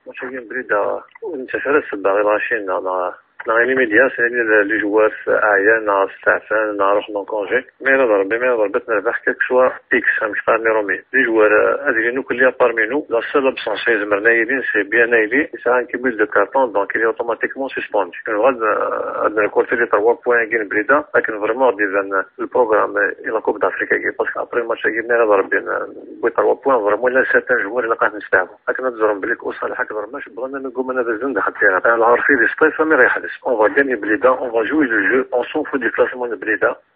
مشاهدين بريدة وانتشر السباغي راشين dans les médias c'est les joueurs اعيان استعفان نروح دون كونجي مي ربي نربح كيك شوا اكس مش قارني رومي لي جوار هذيك نو كلها بارمي نو لا سول ابسونس زمرنا يدين سي بيان ايلي سي ان كيبل دو كارطون دونك il est automatiquement suspendu غاد عندنا الكورتي لي 3 بوين كاين بريدا لكن فريمون ديزان البروغرام الى كوب دافريكا كي باسكو ابري الماتش كي ربي بوي 3 بوين فريمون لا سيتان جوار اللي قاعد نستعمل لكن نتزرم بليك وصالح هكذا ماش بغينا نقوم انا بزند حتى العارفين دي سبايس ما رايح on va gagner Bleda, on va jouer le jeu, on s'en fout du classement de Bleda.